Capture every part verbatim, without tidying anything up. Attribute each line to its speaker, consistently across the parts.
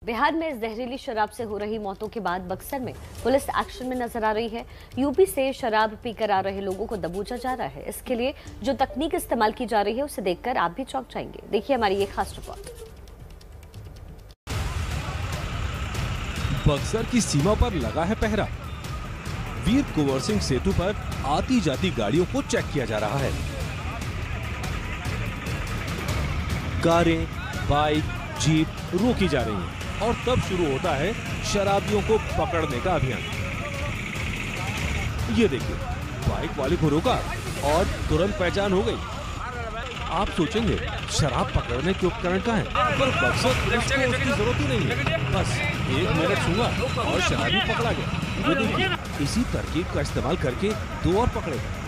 Speaker 1: बिहार में जहरीली शराब से हो रही मौतों के बाद बक्सर में पुलिस एक्शन में नजर आ रही है। यूपी से शराब पीकर आ रहे लोगों को दबोचा जा रहा है। इसके लिए जो तकनीक इस्तेमाल की जा रही है उसे देखकर आप भी चौंक जाएंगे। देखिए हमारी ये खास रिपोर्ट।
Speaker 2: बक्सर की सीमा पर लगा है पहरा। वीर कुंवर सिंह सेतु पर आती जाती गाड़ियों को चेक किया जा रहा है। कारें, बाइक, जीप रोकी जा रही हैं और तब शुरू होता है शराबियों को पकड़ने का अभियान। ये देखिए, बाइक वाले को रोका और तुरंत पहचान हो गई। आप सोचेंगे शराब पकड़ने के उपकरण कहाँ हैं? पर बक्सर पुलिस को उसकी जरूरत ही नहीं है। बस एक मिनट छुआ और शराबी पकड़ा गया। ये देखिए, इसी तरकीब का इस्तेमाल करके दो और पकड़े गए।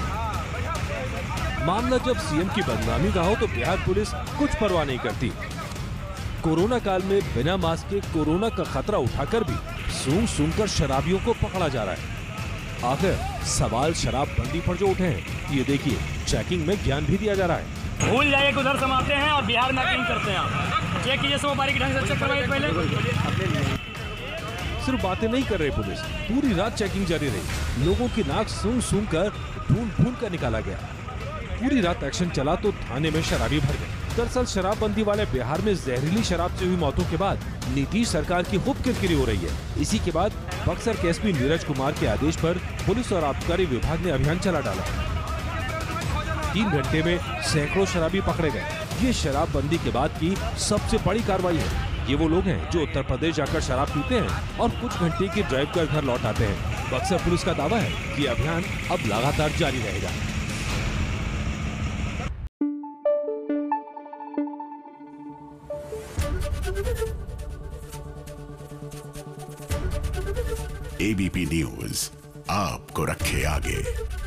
Speaker 2: मामला जब सीएम की बदनामी का हो तो बिहार पुलिस कुछ परवाह नहीं करती। कोरोना काल में बिना मास्क के कोरोना का खतरा उठाकर भी सूंघ सूंघ कर शराबियों को पकड़ा जा रहा है। आखिर सवाल शराब बंदी पर जो उठे हैं, ये देखिए चेकिंग में ज्ञान भी दिया जा रहा है।
Speaker 3: भूल जाइए कि उधर समाते हैं और बिहार में चेकिंग करते हैं। चेक कीजिए, सब बारीक ढंग से चेक करवाइए पहले।
Speaker 2: सिर्फ बातें नहीं कर रही पुलिस, पूरी रात चेकिंग जारी रही। लोगों की नाक सूंघ सूंघ कर ढूंढ ढूंढ कर निकाला गया। पूरी रात एक्शन चला तो थाने में शराबी भर गए। दरअसल शराबबंदी वाले बिहार में जहरीली शराब से हुई मौतों के बाद नीतीश सरकार की खूब किरकिरी हो रही है। इसी के बाद बक्सर के एसपी नीरज कुमार के आदेश पर पुलिस और आबकारी विभाग ने अभियान चला डाला। तीन घंटे में सैकड़ों शराबी पकड़े गए। ये शराबबंदी के बाद की सबसे बड़ी कार्रवाई है। ये वो लोग हैं जो उत्तर प्रदेश जाकर शराब पीते हैं और कुछ घंटे की ड्राइव कर घर लौट आते हैं। बक्सर पुलिस का दावा है कि अभियान अब लगातार जारी रहेगा।
Speaker 4: एबीपी न्यूज आपको रखे आगे।